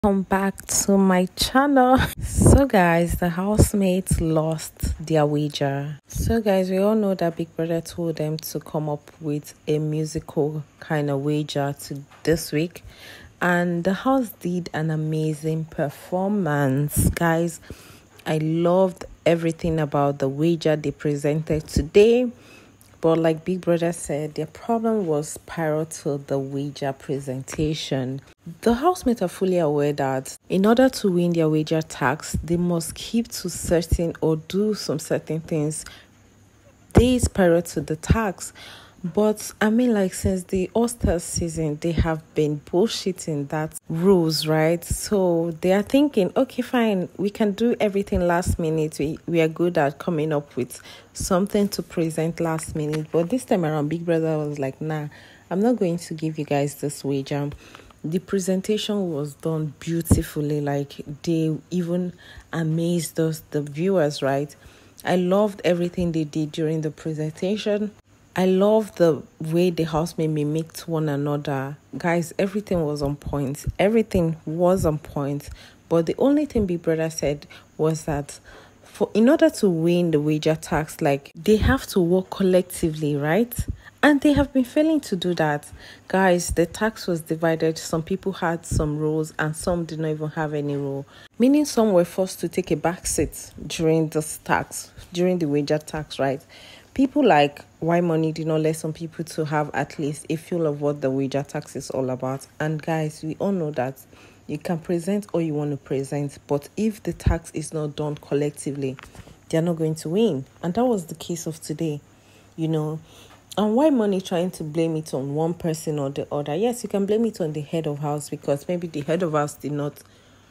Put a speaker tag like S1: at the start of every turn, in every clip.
S1: Welcome back to my channel. So guys, the housemates lost their wager. So guys, we all know that Big Brother told them to come up with a musical kind of wager to this week, and the house did an amazing performance. Guys, I loved everything about the wager they presented today. But like Big Brother said, their problem was prior to the wager presentation. The housemates are fully aware that in order to win their wager tax, they must keep to certain or do some certain things days prior to the tax. But I mean, like, since the All-Star season, they have been bullshitting that rules, right? So they are thinking, okay, fine, we can do everything last minute. We are good at coming up with something to present last minute. But this time around, Big Brother was like, nah, I'm not going to give you guys this wager. The presentation was done beautifully. Like, they even amazed us, the viewers, right? I loved everything they did during the presentation. I love the way the housemate mimicked one another. Guys, everything was on point. Everything was on point. But the only thing Big Brother said was that in order to win the wager tax, like, they have to work collectively, right? And they have been failing to do that. Guys, the tax was divided. Some people had some roles and some did not even have any role. Meaning some were forced to take a back seat during this tax, during the wager tax, right? People like Why Money did not let some people to have at least a feel of what the wager tax is all about. And guys, we all know that you can present all you want to present, but if the tax is not done collectively, they're not going to win. And that was the case of today, you know. And Why Money trying to blame it on one person or the other? Yes, you can blame it on the head of house because maybe the head of house did not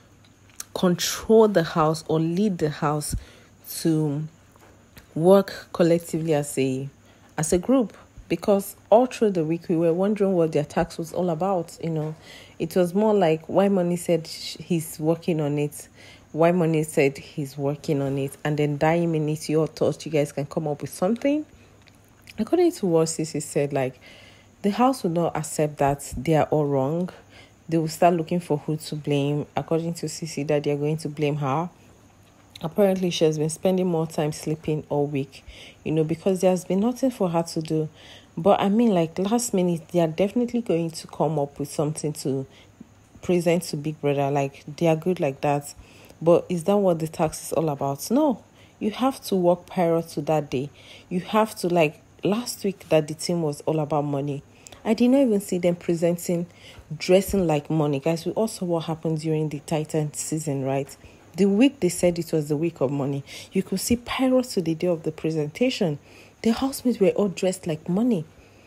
S1: control the house or lead the house to work collectively as a group, because all through the week we were wondering what their tax was all about. It was more like Why Money said he's working on it, Why Money said he's working on it, and then that minute you all thought you guys can come up with something. According to what Sissy said, like, the house would not accept that they are all wrong. They will start looking for who to blame. According to Sissy, that they are going to blame her. Apparently, she has been spending more time sleeping all week, because there's been nothing for her to do. But I mean, like, last minute, they are definitely going to come up with something to present to Big Brother. Like, they are good like that. But is that what the tax is all about? No. You have to work prior to that day. You have to, like, last week that the team was all about money. I did not even see them dressing like money. Guys, we also what happened during the Titan season, right? The week they said it was the week of money, you could see prior to the day of the presentation, the housemates were all dressed like money.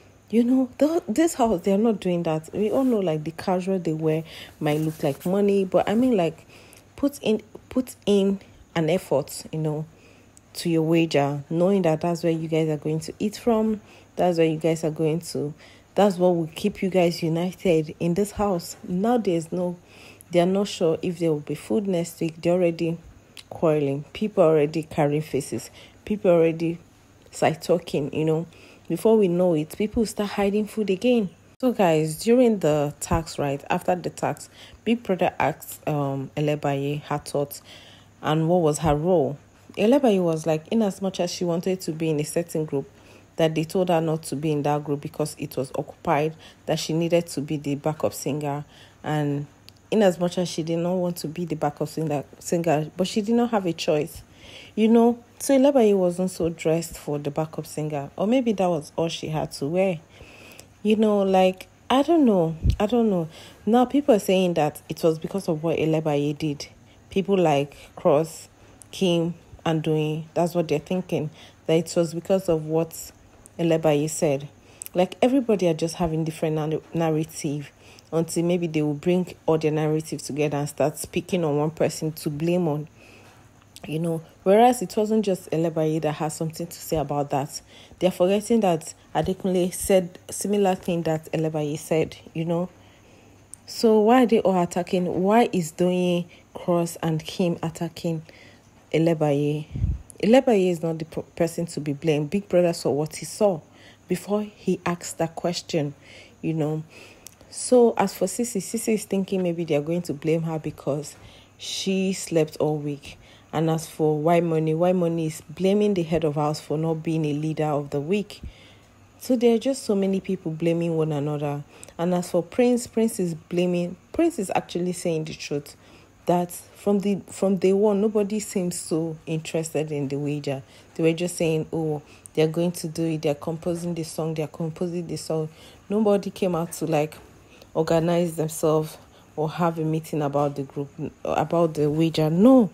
S1: This house, they're not doing that. We all know, like, the casual they wear might look like money, but I mean, like, put in an effort, to your wager, knowing that that's where you guys are going to eat from. That's where you guys are going to. That's what will keep you guys united in this house. Now they are not sure if there will be food next week. They're already quarreling. People already carrying faces. People already start talking, Before we know it, people start hiding food again. So guys, during the tax, right, after the tax, Big Brother asked Elebaye her thoughts and what was her role. Elebaye was like, in as much as she wanted to be in a certain group, that they told her not to be in that group because it was occupied, that she needed to be the backup singer. And in as much as she did not want to be the backup singer, but she did not have a choice. So Elebaye wasn't so dressed for the backup singer. Or maybe that was all she had to wear. Like, I don't know. Now people are saying that it was because of what Elebaye did. People like Cross, Kim, and Doyin, that's what they're thinking. That it was because of what Elebaye said. Like, everybody are just having different narrative until maybe they will bring all their narrative together and start speaking on one person to blame on. Whereas it wasn't just Elebaye that has something to say about that. They're forgetting that Adekunle said similar thing that Elebaye said, So why are they all attacking? Why is Doyin, Cross, and Kim attacking Elebaye? Elebaye is not the person to be blamed. Big Brother saw what he saw before he asked that question, So as for Sissy is thinking maybe they are going to blame her because she slept all week. And as for White Money is blaming the head of house for not being a leader of the week. So there are just so many people blaming one another. And as for Prince is actually saying the truth. That from day one, nobody seems so interested in the wager. They were just saying, oh, they're going to do it, they're composing the song. Nobody came out to like organize themselves or have a meeting about the group, about the wager. No.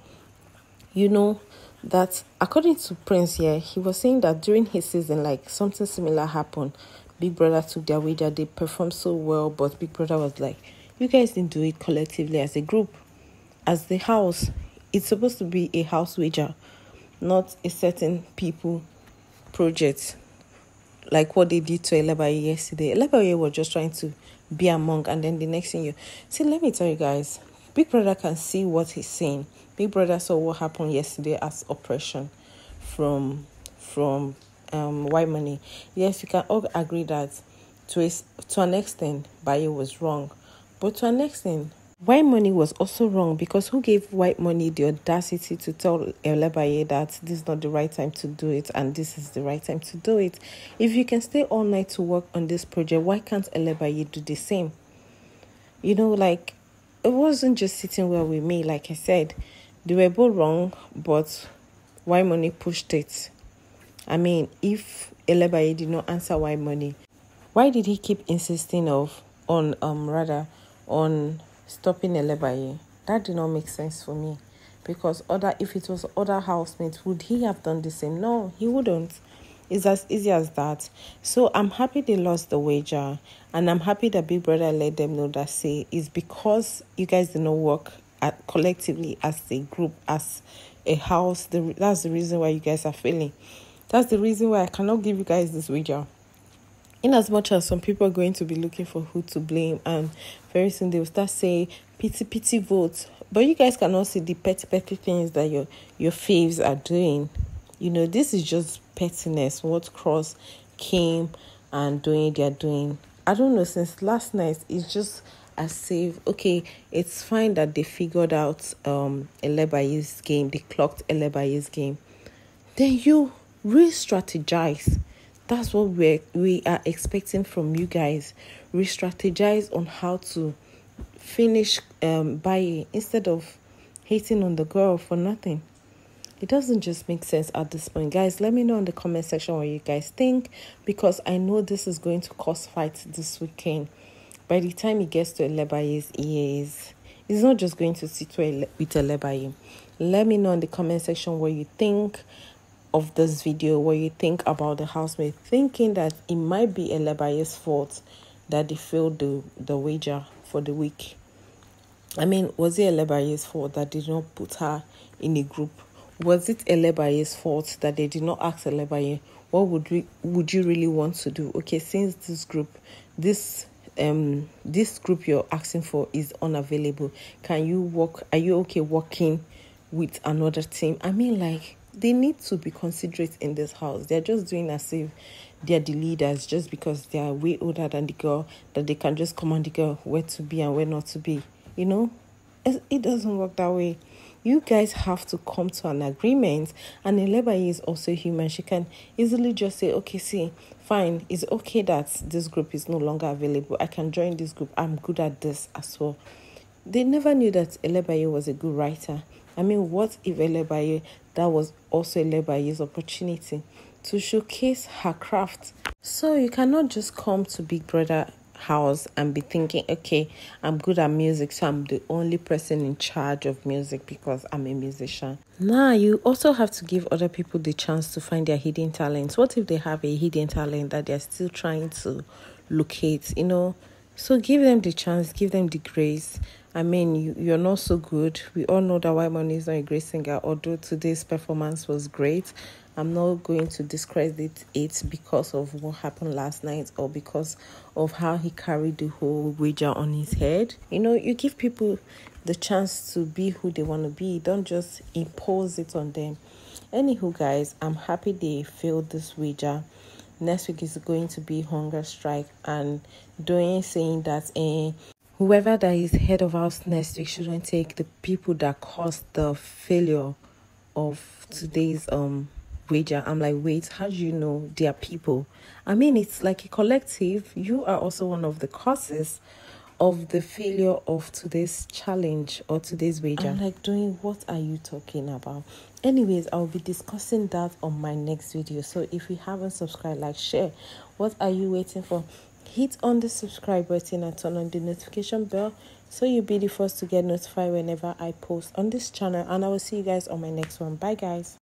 S1: That according to Prince here, he was saying that during his season, like something similar happened. Big Brother took their wager, they performed so well, but Big Brother was like, you guys didn't do it collectively as a group. As the house, it's supposed to be a house wager, not a certain people project, like what they did to Elebaye yesterday. Elebaye was just trying to be among, and then the next thing let me tell you guys, Big Brother can see what he's saying. Big Brother saw what happened yesterday as oppression from White Money. Yes, you can all agree that to an extent, Baye was wrong, but to an extent, White Money was also wrong, because who gave White Money the audacity to tell Elebaye that this is not the right time to do it and this is the right time to do it? If you can stay all night to work on this project, why can't Elebaye do the same? Like, it wasn't just sitting well with me. Like I said, they were both wrong, but White Money pushed it. I mean, if Elebaye did not answer White Money, why did he keep insisting on stopping Elebaye? That did not make sense for me, because if it was other housemates, would he have done the same? No, he wouldn't. It's as easy as that. So I'm happy they lost the wager, and I'm happy that Big Brother let them know that it's because you guys did not work collectively as a group, as a house. That's the reason why you guys are failing. That's the reason why I cannot give you guys this wager. In as much as some people are going to be looking for who to blame, and very soon they will start saying pity votes, but you guys cannot see the petty things that your faves are doing. This is just pettiness. What Cross came and they're doing. I don't know, since last night, it's just as if, okay, it's fine that they figured out Elebaye's game, they clocked Elebaye's game. Then you re-strategize. That's what we are expecting from you guys. Re-strategize on how to finish Baye, instead of hating on the girl for nothing. It doesn't just make sense at this point. Guys, let me know in the comment section what you guys think, because I know this is going to cause fights this weekend. By the time it gets to Elebaye's ears, it's not just going to sit with Elebaye. Let me know in the comment section what you think of this video, what you think about the housemate, thinking that it might be Elebaye's fault that they failed the wager for the week. I mean, was it Elebaye's fault that did not put her in a group? Was it Elebaye's fault that they did not ask Elebaye, what would you really want to do? Okay, since this group you're asking for is unavailable, are you okay working with another team? I mean, like, they need to be considerate in this house. They're just doing as if they're the leaders just because they are way older than the girl, that they can just command the girl where to be and where not to be. It doesn't work that way. You guys have to come to an agreement, and Elebaye is also human. She can easily just say, okay, see, fine, it's okay that this group is no longer available. I can join this group. I'm good at this as well. They never knew that Elebaye was a good writer. I mean, what if that was also Elebaye's opportunity to showcase her craft? So you cannot just come to Big Brother house and be thinking, okay, I'm good at music, so I'm the only person in charge of music because I'm a musician. Nah, you also have to give other people the chance to find their hidden talents. What if they have a hidden talent that they're still trying to locate, So give them the chance, give them the grace. I mean, you're not so good. We all know that White Money is not a great singer, although today's performance was great. I'm not going to discredit it because of what happened last night or because of how he carried the whole wager on his head. You give people the chance to be who they want to be. Don't just impose it on them. Anywho, guys, I'm happy they failed this wager. next week is going to be hunger strike, and doing saying that whoever that is head of house next week shouldn't take the people that caused the failure of today's wager. I'm like, wait, how do you know they are people? I mean, it's like a collective. You are also one of the causes of the failure of today's challenge or today's wager. I'm like, doing, what are you talking about? Anyways, I'll be discussing that on my next video. So if you haven't subscribed, like, share. What are you waiting for? Hit on the subscribe button and turn on the notification bell so you'll be the first to get notified whenever I post on this channel. And I will see you guys on my next one. Bye guys.